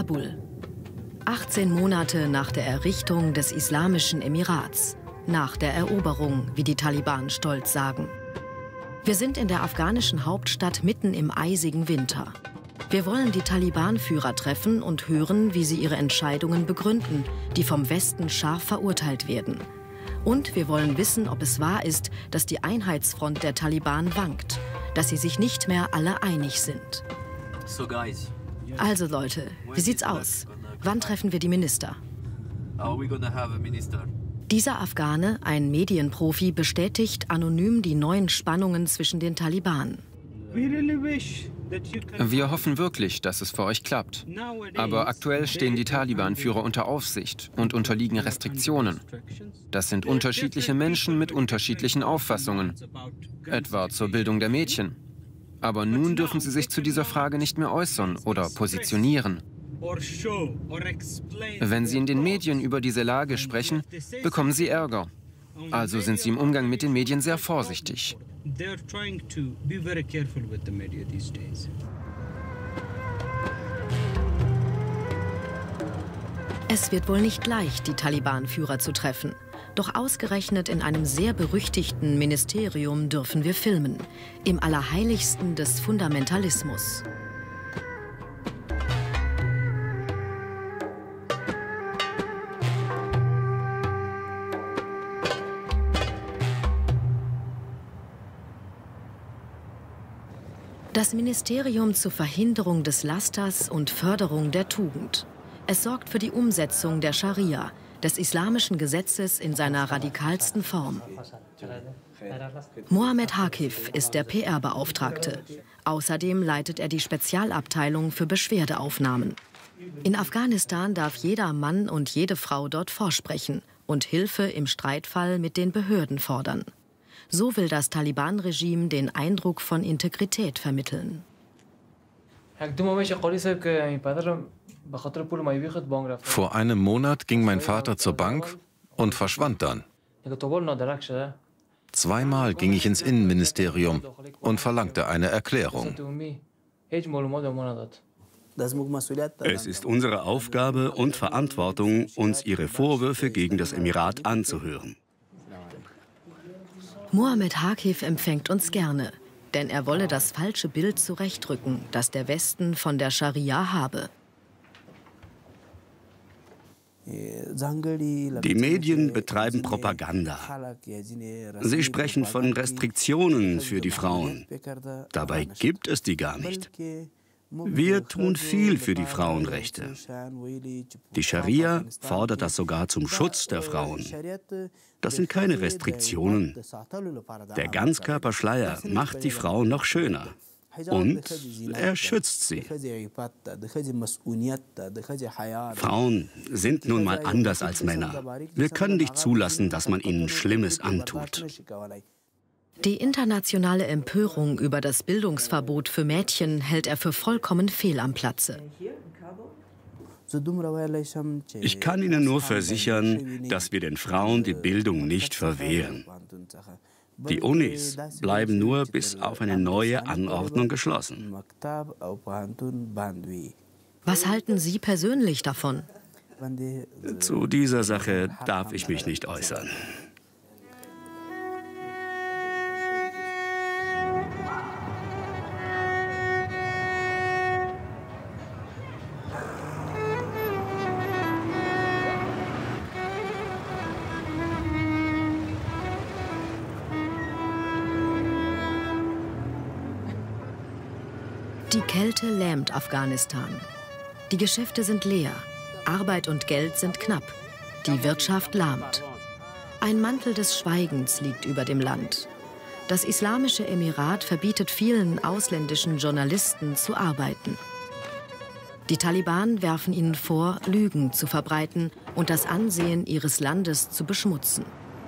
Kabul. 18 Monate nach der Errichtung des Islamischen Emirats. Nach der Eroberung, wie die Taliban stolz sagen. Wir sind in der afghanischen Hauptstadt mitten im eisigen Winter. Wir wollen die Taliban-Führer treffen und hören, wie sie ihre Entscheidungen begründen, die vom Westen scharf verurteilt werden. Und wir wollen wissen, ob es wahr ist, dass die Einheitsfront der Taliban wankt, dass sie sich nicht mehr alle einig sind. Also Leute, wie sieht's aus? Wann treffen wir die Minister? Dieser Afghane, ein Medienprofi, bestätigt anonym die neuen Spannungen zwischen den Taliban. Wir hoffen wirklich, dass es für euch klappt. Aber aktuell stehen die Taliban-Führer unter Aufsicht und unterliegen Restriktionen. Das sind unterschiedliche Menschen mit unterschiedlichen Auffassungen, etwa zur Bildung der Mädchen. Aber nun dürfen sie sich zu dieser Frage nicht mehr äußern oder positionieren. Wenn sie in den Medien über diese Lage sprechen, bekommen sie Ärger. Also sind sie im Umgang mit den Medien sehr vorsichtig. Es wird wohl nicht leicht, die Taliban-Führer zu treffen. Doch ausgerechnet in einem sehr berüchtigten Ministerium dürfen wir filmen. Im Allerheiligsten des Fundamentalismus. Das Ministerium zur Verhinderung des Lasters und Förderung der Tugend. Es sorgt für die Umsetzung der Scharia, des islamischen Gesetzes in seiner radikalsten Form. Mohammed Hakif ist der PR-Beauftragte. Außerdem leitet er die Spezialabteilung für Beschwerdeaufnahmen. In Afghanistan darf jeder Mann und jede Frau dort vorsprechen und Hilfe im Streitfall mit den Behörden fordern. So will das Taliban-Regime den Eindruck von Integrität vermitteln. Vor einem Monat ging mein Vater zur Bank und verschwand dann. Zweimal ging ich ins Innenministerium und verlangte eine Erklärung. Es ist unsere Aufgabe und Verantwortung, uns ihre Vorwürfe gegen das Emirat anzuhören. Mohammed Hakif empfängt uns gerne, denn er wolle das falsche Bild zurechtrücken, das der Westen von der Scharia habe. Die Medien betreiben Propaganda. Sie sprechen von Restriktionen für die Frauen. Dabei gibt es die gar nicht. Wir tun viel für die Frauenrechte. Die Scharia fordert das sogar zum Schutz der Frauen. Das sind keine Restriktionen. Der Ganzkörperschleier macht die Frauen noch schöner. Und er schützt sie. Frauen sind nun mal anders als Männer. Wir können nicht zulassen, dass man ihnen Schlimmes antut. Die internationale Empörung über das Bildungsverbot für Mädchen hält er für vollkommen fehl am Platze. Ich kann Ihnen nur versichern, dass wir den Frauen die Bildung nicht verwehren. Die Unis bleiben nur bis auf eine neue Anordnung geschlossen. Was halten Sie persönlich davon? Zu dieser Sache darf ich mich nicht äußern. Die Kälte lähmt Afghanistan. Die Geschäfte sind leer, Arbeit und Geld sind knapp, die Wirtschaft lahmt. Ein Mantel des Schweigens liegt über dem Land. Das Islamische Emirat verbietet vielen ausländischen Journalisten zu arbeiten. Die Taliban werfen ihnen vor, Lügen zu verbreiten und das Ansehen ihres Landes zu beschmutzen.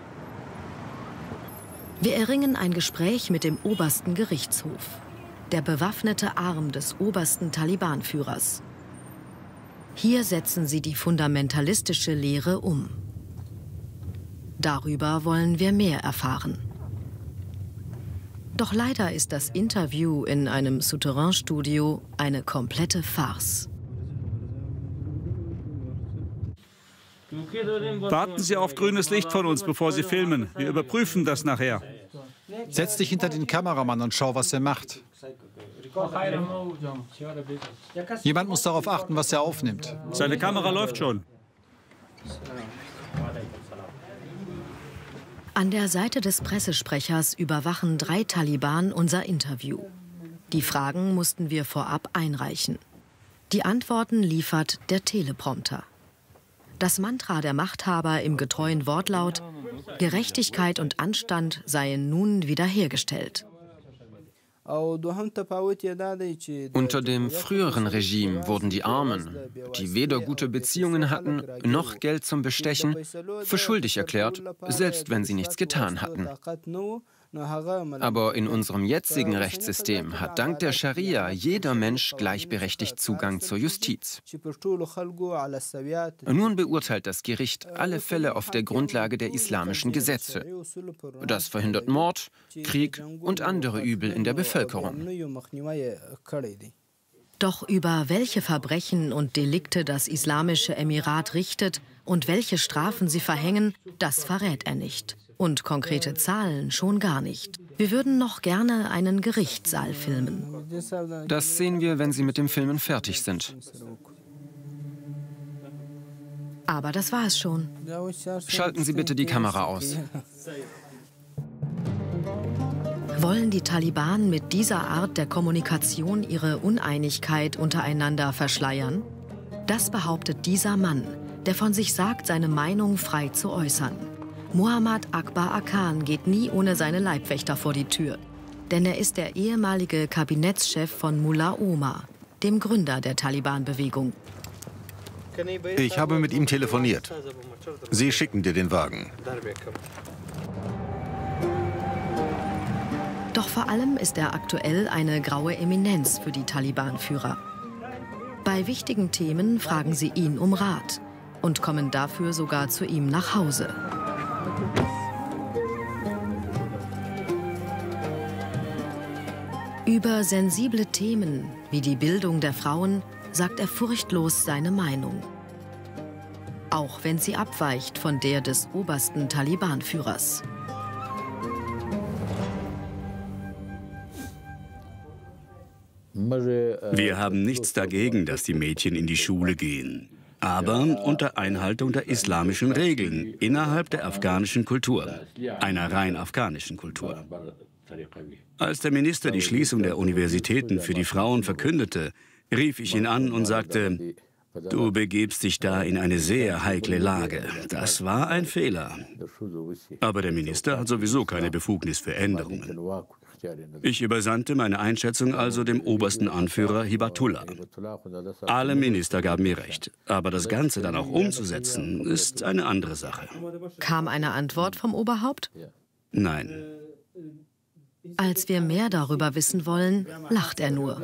Wir erringen ein Gespräch mit dem obersten Gerichtshof, der bewaffnete Arm des obersten Taliban-Führers. Hier setzen sie die fundamentalistische Lehre um. Darüber wollen wir mehr erfahren. Doch leider ist das Interview in einem Souterrain-Studio eine komplette Farce. Warten Sie auf grünes Licht von uns, bevor Sie filmen. Wir überprüfen das nachher. Setz dich hinter den Kameramann und schau, was er macht. Jemand muss darauf achten, was er aufnimmt. Seine Kamera läuft schon. An der Seite des Pressesprechers überwachen 3 Taliban unser Interview. Die Fragen mussten wir vorab einreichen. Die Antworten liefert der Teleprompter. Das Mantra der Machthaber im getreuen Wortlaut: Gerechtigkeit und Anstand seien nun wiederhergestellt. Unter dem früheren Regime wurden die Armen, die weder gute Beziehungen hatten, noch Geld zum Bestechen, für schuldig erklärt, selbst wenn sie nichts getan hatten. Aber in unserem jetzigen Rechtssystem hat dank der Scharia jeder Mensch gleichberechtigt Zugang zur Justiz. Nun beurteilt das Gericht alle Fälle auf der Grundlage der islamischen Gesetze. Das verhindert Mord, Krieg und andere Übel in der Bevölkerung. Doch über welche Verbrechen und Delikte das Islamische Emirat richtet und welche Strafen sie verhängen, das verrät er nicht. Und konkrete Zahlen schon gar nicht. Wir würden noch gerne einen Gerichtssaal filmen. Das sehen wir, wenn Sie mit dem Filmen fertig sind. Aber das war es schon. Schalten Sie bitte die Kamera aus. Wollen die Taliban mit dieser Art der Kommunikation ihre Uneinigkeit untereinander verschleiern? Das behauptet dieser Mann, der von sich sagt, seine Meinung frei zu äußern. Muhammad Akbar Akan geht nie ohne seine Leibwächter vor die Tür. Denn er ist der ehemalige Kabinettschef von Mullah Omar, dem Gründer der Taliban-Bewegung. Ich habe mit ihm telefoniert. Sie schicken dir den Wagen. Doch vor allem ist er aktuell eine graue Eminenz für die Taliban-Führer. Bei wichtigen Themen fragen sie ihn um Rat und kommen dafür sogar zu ihm nach Hause. Über sensible Themen wie die Bildung der Frauen sagt er furchtlos seine Meinung. Auch wenn sie abweicht von der des obersten Taliban-Führers. Wir haben nichts dagegen, dass die Mädchen in die Schule gehen. Aber unter Einhaltung der islamischen Regeln innerhalb der afghanischen Kultur, einer rein afghanischen Kultur. Als der Minister die Schließung der Universitäten für die Frauen verkündete, rief ich ihn an und sagte: Du begebst dich da in eine sehr heikle Lage. Das war ein Fehler. Aber der Minister hat sowieso keine Befugnis für Änderungen. Ich übersandte meine Einschätzung also dem obersten Anführer Hibatullah. Alle Minister gaben mir recht. Aber das Ganze dann auch umzusetzen, ist eine andere Sache. Kam eine Antwort vom Oberhaupt? Nein. Als wir mehr darüber wissen wollen, lacht er nur.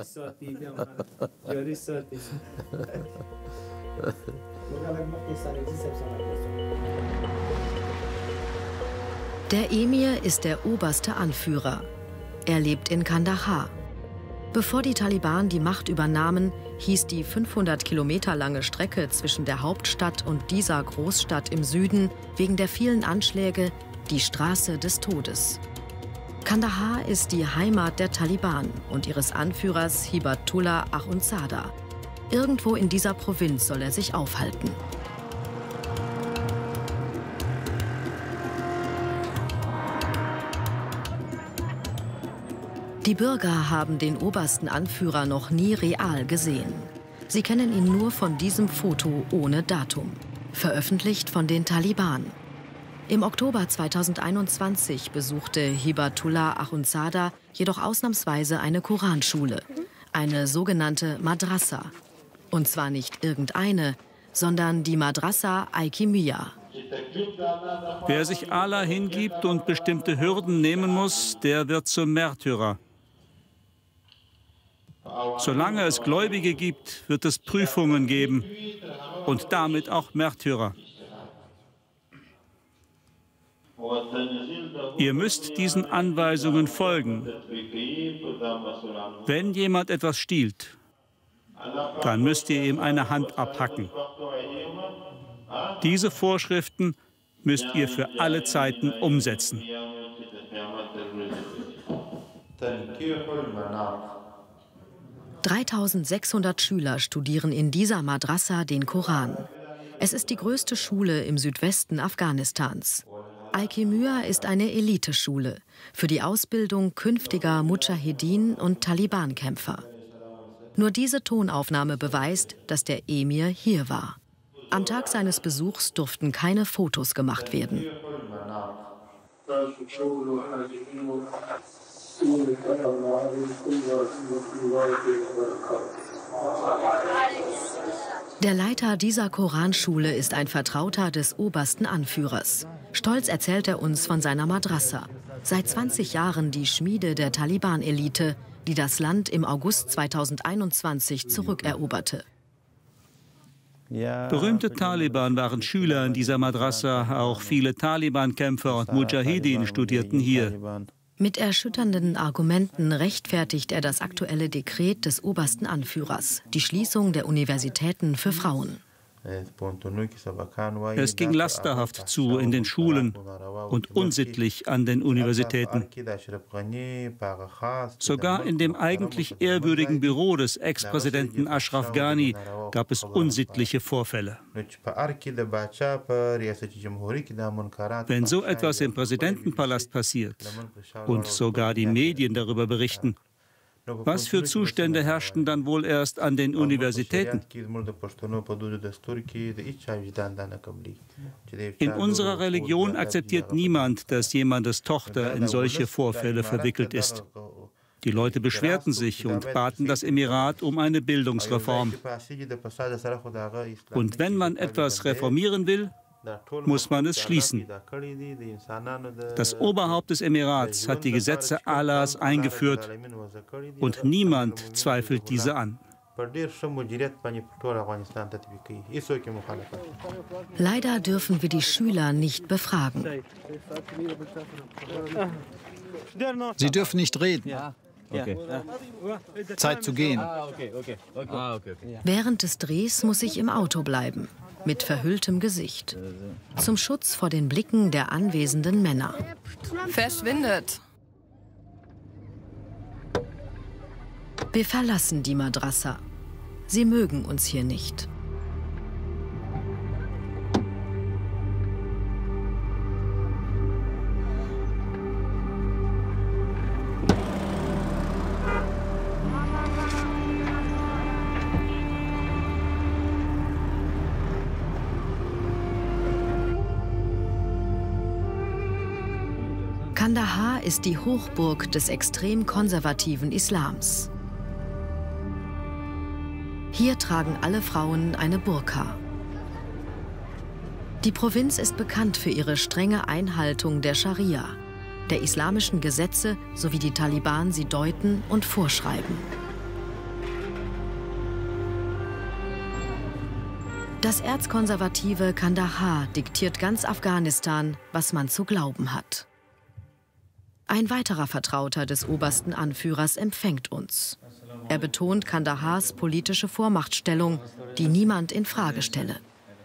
Der Emir ist der oberste Anführer. Er lebt in Kandahar. Bevor die Taliban die Macht übernahmen, hieß die 500 Kilometer lange Strecke zwischen der Hauptstadt und dieser Großstadt im Süden wegen der vielen Anschläge die Straße des Todes. Kandahar ist die Heimat der Taliban und ihres Anführers Hibatullah Akhundzada. Irgendwo in dieser Provinz soll er sich aufhalten. Die Bürger haben den obersten Anführer noch nie real gesehen. Sie kennen ihn nur von diesem Foto ohne Datum, veröffentlicht von den Taliban. Im Oktober 2021 besuchte Hibatullah Akhundzada jedoch ausnahmsweise eine Koranschule, eine sogenannte Madrasa. Und zwar nicht irgendeine, sondern die Madrasa Aikimiyya. Wer sich Allah hingibt und bestimmte Hürden nehmen muss, der wird zum Märtyrer. Solange es Gläubige gibt, wird es Prüfungen geben und damit auch Märtyrer. Ihr müsst diesen Anweisungen folgen. Wenn jemand etwas stiehlt, dann müsst ihr ihm eine Hand abhacken. Diese Vorschriften müsst ihr für alle Zeiten umsetzen. (3.600) Schüler studieren in dieser Madrasa den Koran. Es ist die größte Schule im Südwesten Afghanistans. Al-Kimya ist eine Eliteschule für die Ausbildung künftiger Mudschahidin und Taliban-Kämpfer. Nur diese Tonaufnahme beweist, dass der Emir hier war. Am Tag seines Besuchs durften keine Fotos gemacht werden. Der Leiter dieser Koranschule ist ein Vertrauter des obersten Anführers. Stolz erzählt er uns von seiner Madrasa. Seit 20 Jahren die Schmiede der Taliban-Elite, die das Land im August 2021 zurückeroberte. Berühmte Taliban waren Schüler in dieser Madrasa. Auch viele Taliban-Kämpfer und Mujahideen studierten hier. Mit erschütternden Argumenten rechtfertigt er das aktuelle Dekret des obersten Anführers, die Schließung der Universitäten für Frauen. Es ging lasterhaft zu in den Schulen und unsittlich an den Universitäten. Sogar in dem eigentlich ehrwürdigen Büro des Ex-Präsidenten Ashraf Ghani gab es unsittliche Vorfälle. Wenn so etwas im Präsidentenpalast passiert und sogar die Medien darüber berichten, was für Zustände herrschten dann wohl erst an den Universitäten? In unserer Religion akzeptiert niemand, dass jemandes Tochter in solche Vorfälle verwickelt ist. Die Leute beschwerten sich und baten das Emirat um eine Bildungsreform. Und wenn man etwas reformieren will, muss man es schließen. Das Oberhaupt des Emirats hat die Gesetze Allahs eingeführt und niemand zweifelt diese an. Leider dürfen wir die Schüler nicht befragen. Sie dürfen nicht reden. Zeit zu gehen. Während des Drehs muss ich im Auto bleiben, mit verhülltem Gesicht, zum Schutz vor den Blicken der anwesenden Männer. Verschwindet! Wir verlassen die Madrasa. Sie mögen uns hier nicht. Kandahar ist die Hochburg des extrem konservativen Islams. Hier tragen alle Frauen eine Burka. Die Provinz ist bekannt für ihre strenge Einhaltung der Scharia, der islamischen Gesetze, so wie die Taliban sie deuten und vorschreiben. Das erzkonservative Kandahar diktiert ganz Afghanistan, was man zu glauben hat. Ein weiterer Vertrauter des obersten Anführers empfängt uns. Er betont Kandahars politische Vormachtstellung, die niemand in Frage stelle.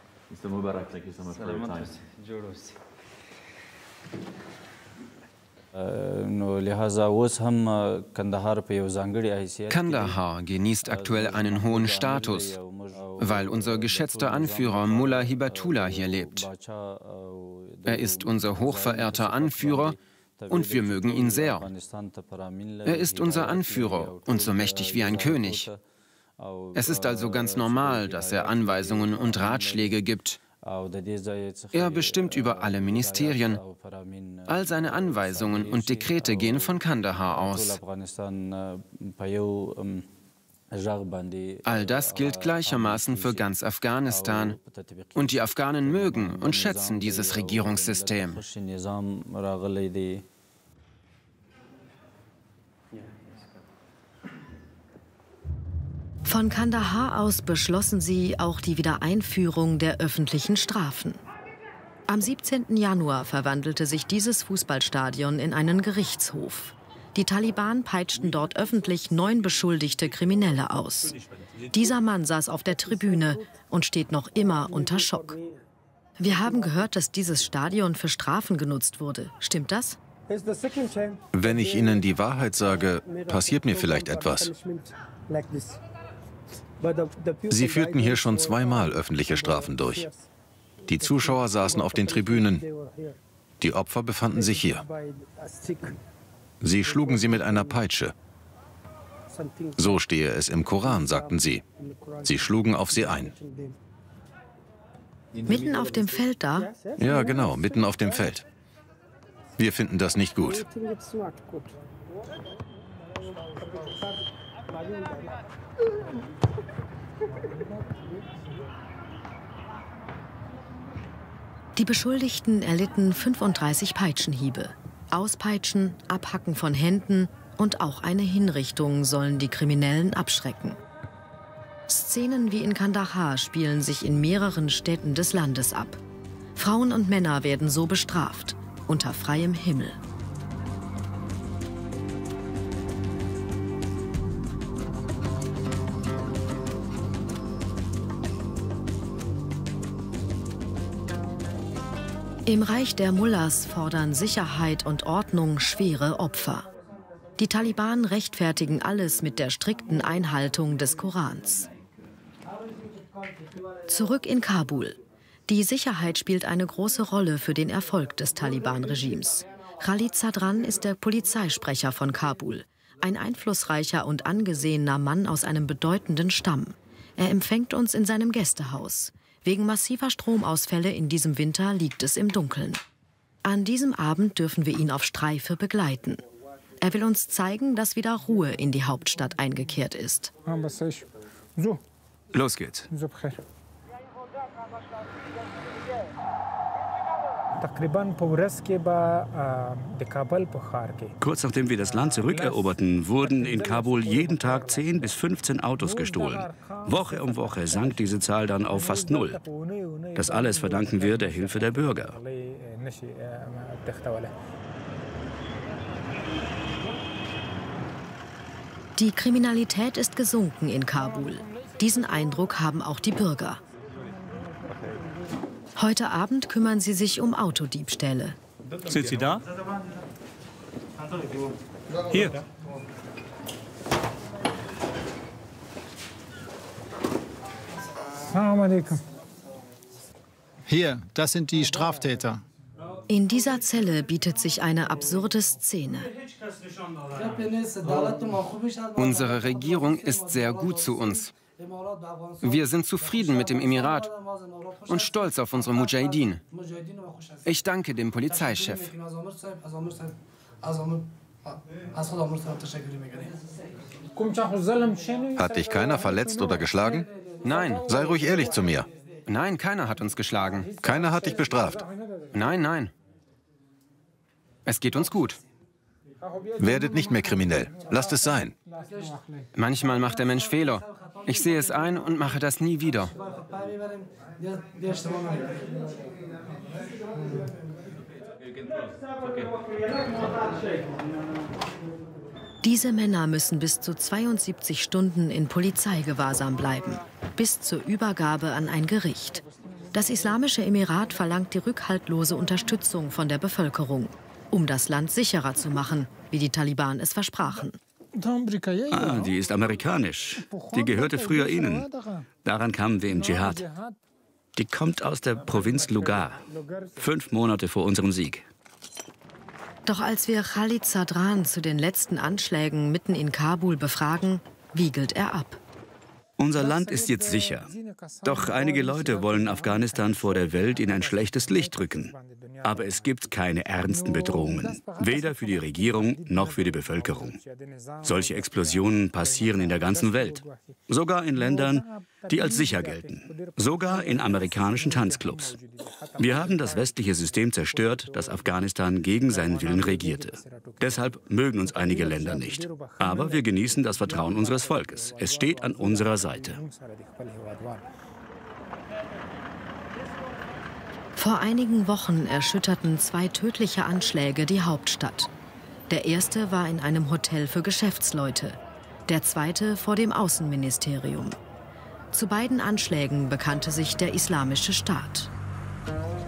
Kandahar genießt aktuell einen hohen Status, weil unser geschätzter Anführer Mullah Hibatullah hier lebt. Er ist unser hochverehrter Anführer und wir mögen ihn sehr. Er ist unser Anführer und so mächtig wie ein König. Es ist also ganz normal, dass er Anweisungen und Ratschläge gibt. Er bestimmt über alle Ministerien. All seine Anweisungen und Dekrete gehen von Kandahar aus. All das gilt gleichermaßen für ganz Afghanistan. Und die Afghanen mögen und schätzen dieses Regierungssystem. Von Kandahar aus beschlossen sie auch die Wiedereinführung der öffentlichen Strafen. Am 17. Januar verwandelte sich dieses Fußballstadion in einen Gerichtshof. Die Taliban peitschten dort öffentlich 9 beschuldigte Kriminelle aus. Dieser Mann saß auf der Tribüne und steht noch immer unter Schock. Wir haben gehört, dass dieses Stadion für Strafen genutzt wurde. Stimmt das? Wenn ich Ihnen die Wahrheit sage, passiert mir vielleicht etwas. Sie führten hier schon zweimal öffentliche Strafen durch. Die Zuschauer saßen auf den Tribünen. Die Opfer befanden sich hier. Sie schlugen sie mit einer Peitsche. So stehe es im Koran, sagten sie. Sie schlugen auf sie ein. Mitten auf dem Feld da? Ja, genau, mitten auf dem Feld. Wir finden das nicht gut. Die Beschuldigten erlitten 35 Peitschenhiebe. Auspeitschen, Abhacken von Händen und auch eine Hinrichtung sollen die Kriminellen abschrecken. Szenen wie in Kandahar spielen sich in mehreren Städten des Landes ab. Frauen und Männer werden so bestraft, unter freiem Himmel. Im Reich der Mullahs fordern Sicherheit und Ordnung schwere Opfer. Die Taliban rechtfertigen alles mit der strikten Einhaltung des Korans. Zurück in Kabul. Die Sicherheit spielt eine große Rolle für den Erfolg des Taliban-Regimes. Khalid Zadran ist der Polizeisprecher von Kabul. Ein einflussreicher und angesehener Mann aus einem bedeutenden Stamm. Er empfängt uns in seinem Gästehaus. Wegen massiver Stromausfälle in diesem Winter liegt es im Dunkeln. An diesem Abend dürfen wir ihn auf Streife begleiten. Er will uns zeigen, dass wieder Ruhe in die Hauptstadt eingekehrt ist. Los geht's. Kurz nachdem wir das Land zurückeroberten, wurden in Kabul jeden Tag 10 bis 15 Autos gestohlen. Woche um Woche sank diese Zahl dann auf fast 0. Das alles verdanken wir der Hilfe der Bürger. Die Kriminalität ist gesunken in Kabul. Diesen Eindruck haben auch die Bürger. Heute Abend kümmern sie sich um Autodiebstähle. Sind Sie da? Hier. Hier, das sind die Straftäter. In dieser Zelle bietet sich eine absurde Szene. Unsere Regierung ist sehr gut zu uns. Wir sind zufrieden mit dem Emirat und stolz auf unsere Mujahideen. Ich danke dem Polizeichef. Hat dich keiner verletzt oder geschlagen? Nein. Sei ruhig ehrlich zu mir. Nein, keiner hat uns geschlagen. Keiner hat dich bestraft. Nein, nein. Es geht uns gut. Werdet nicht mehr kriminell. Lasst es sein. Manchmal macht der Mensch Fehler. Ich sehe es ein und mache das nie wieder. Diese Männer müssen bis zu 72 Stunden in Polizeigewahrsam bleiben, bis zur Übergabe an ein Gericht. Das Islamische Emirat verlangt die rückhaltlose Unterstützung von der Bevölkerung, um das Land sicherer zu machen, wie die Taliban es versprachen. Die ist amerikanisch. Die gehörte früher ihnen. Daran kamen wir im Dschihad. Die kommt aus der Provinz Lugar, 5 Monate vor unserem Sieg. Doch als wir Khalid Zadran zu den letzten Anschlägen mitten in Kabul befragen, wiegelt er ab. Unser Land ist jetzt sicher. Doch einige Leute wollen Afghanistan vor der Welt in ein schlechtes Licht rücken. Aber es gibt keine ernsten Bedrohungen, weder für die Regierung noch für die Bevölkerung. Solche Explosionen passieren in der ganzen Welt, sogar in Ländern, die als sicher gelten, sogar in amerikanischen Tanzclubs. Wir haben das westliche System zerstört, das Afghanistan gegen seinen Willen regierte. Deshalb mögen uns einige Länder nicht. Aber wir genießen das Vertrauen unseres Volkes. Es steht an unserer Seite. Vor einigen Wochen erschütterten 2 tödliche Anschläge die Hauptstadt. Der erste war in einem Hotel für Geschäftsleute, der zweite vor dem Außenministerium. Zu beiden Anschlägen bekannte sich der Islamische Staat.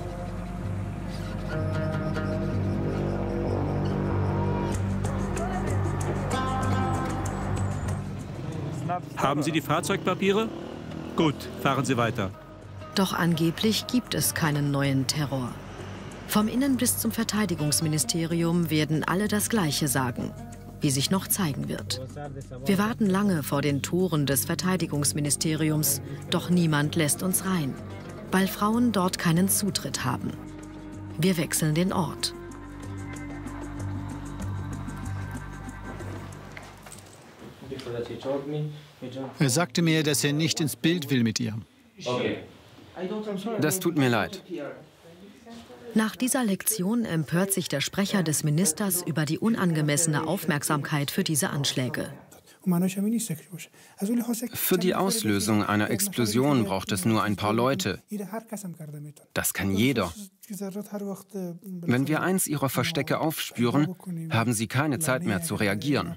Haben Sie die Fahrzeugpapiere? Gut, fahren Sie weiter. Doch angeblich gibt es keinen neuen Terror. Vom Innen- bis zum Verteidigungsministerium werden alle das Gleiche sagen, wie sich noch zeigen wird. Wir warten lange vor den Toren des Verteidigungsministeriums, doch niemand lässt uns rein, weil Frauen dort keinen Zutritt haben. Wir wechseln den Ort. Er sagte mir, dass er nicht ins Bild will mit ihr. Das tut mir leid. Nach dieser Lektion empört sich der Sprecher des Ministers über die unangemessene Aufmerksamkeit für diese Anschläge. Für die Auslösung einer Explosion braucht es nur ein paar Leute. Das kann jeder. Wenn wir eins ihrer Verstecke aufspüren, haben sie keine Zeit mehr zu reagieren.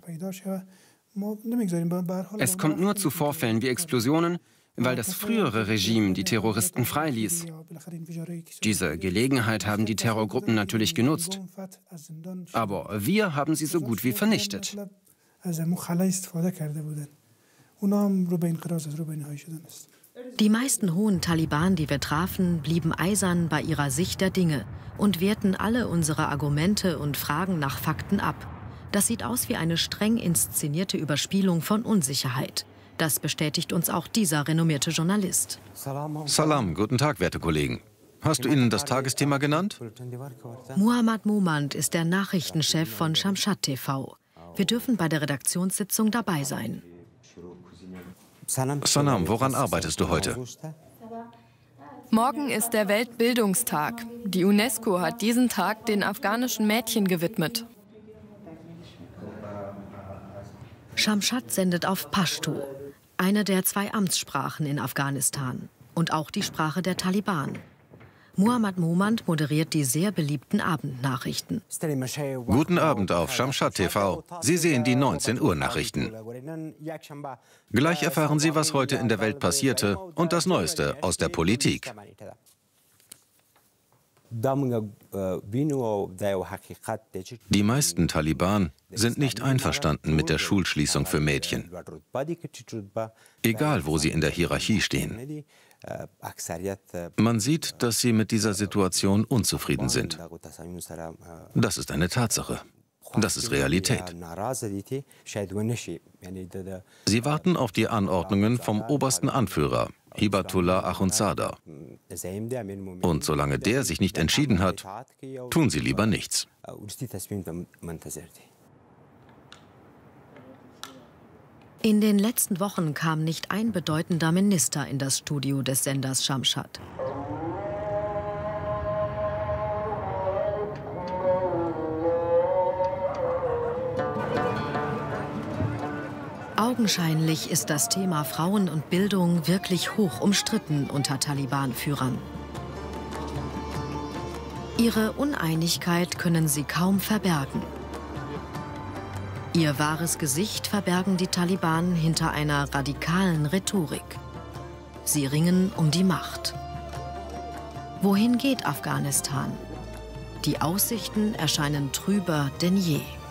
Es kommt nur zu Vorfällen wie Explosionen, weil das frühere Regime die Terroristen freiließ. Diese Gelegenheit haben die Terrorgruppen natürlich genutzt. Aber wir haben sie so gut wie vernichtet. Die meisten hohen Taliban, die wir trafen, blieben eisern bei ihrer Sicht der Dinge und wehrten alle unsere Argumente und Fragen nach Fakten ab. Das sieht aus wie eine streng inszenierte Überspielung von Unsicherheit. Das bestätigt uns auch dieser renommierte Journalist. Salam, guten Tag, werte Kollegen. Hast du ihnen das Tagesthema genannt? Muhammad Momand ist der Nachrichtenchef von Shamshad TV. Wir dürfen bei der Redaktionssitzung dabei sein. Sanam, woran arbeitest du heute? Morgen ist der Weltbildungstag. Die UNESCO hat diesen Tag den afghanischen Mädchen gewidmet. Shamshad sendet auf Pashto, eine der 2 Amtssprachen in Afghanistan und auch die Sprache der Taliban. Muhammad Momand moderiert die sehr beliebten Abendnachrichten. Guten Abend auf Shamshad TV. Sie sehen die 19 Uhr Nachrichten. Gleich erfahren Sie, was heute in der Welt passierte und das Neueste aus der Politik. Die meisten Taliban sind nicht einverstanden mit der Schulschließung für Mädchen. Egal, wo sie in der Hierarchie stehen. Man sieht, dass sie mit dieser Situation unzufrieden sind. Das ist eine Tatsache. Das ist Realität. Sie warten auf die Anordnungen vom obersten Anführer, Hibatullah Akhundzada. Und solange der sich nicht entschieden hat, tun sie lieber nichts. In den letzten Wochen kam nicht ein bedeutender Minister in das Studio des Senders Shamshad. Augenscheinlich ist das Thema Frauen und Bildung wirklich hoch umstritten unter Taliban-Führern. Ihre Uneinigkeit können sie kaum verbergen. Ihr wahres Gesicht verbergen die Taliban hinter einer radikalen Rhetorik. Sie ringen um die Macht. Wohin geht Afghanistan? Die Aussichten erscheinen trüber denn je.